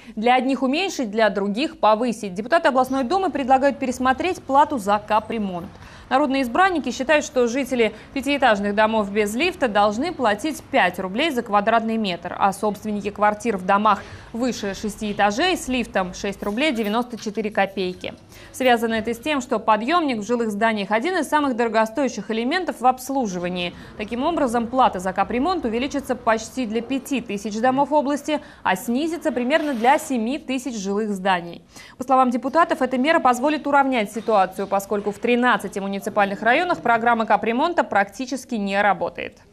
Для одних уменьшить, для других повысить. Депутаты областной думы предлагают пересмотреть плату за капремонт. Народные избранники считают, что жители пятиэтажных домов без лифта должны платить 5 рублей за квадратный метр, а собственники квартир в домах выше 6 этажей с лифтом 6 рублей 94 копейки. Связано это с тем, что подъемник в жилых зданиях один из самых дорогостоящих элементов в обслуживании. Таким образом, плата за капремонт увеличится почти для 5000 домов области, а снизится примерно для 7000 жилых зданий. По словам депутатов, эта мера позволит уравнять ситуацию, поскольку в 13 муниципальных районах программа капремонта практически не работает.